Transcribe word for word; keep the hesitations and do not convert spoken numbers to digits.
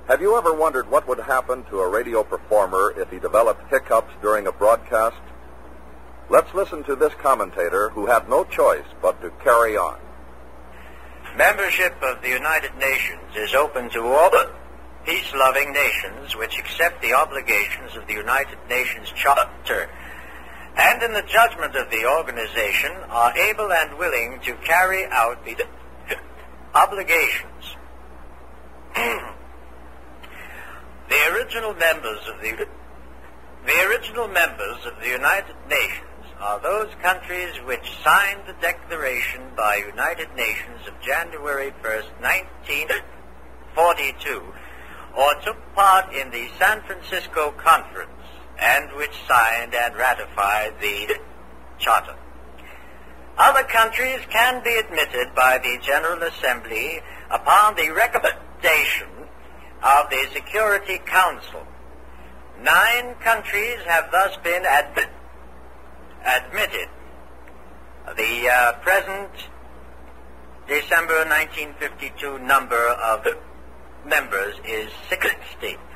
Have you ever wondered what would happen to a radio performer if he developed hiccups during a broadcast? Let's listen to this commentator who had no choice but to carry on. Membership of the United Nations is open to all the peace-loving nations which accept the obligations of the United Nations Charter and in the judgment of the organization are able and willing to carry out the obligations. The original members of the the original members of the United Nations are those countries which signed the Declaration by United Nations of January first, nineteen forty-two, or took part in the San Francisco Conference, and which signed and ratified the Charter. Other countries can be admitted by the General Assembly upon the recommendation of the Security Council. Nine countries have thus been admi- admitted. The uh, present December nineteen fifty-two number of members is sixty.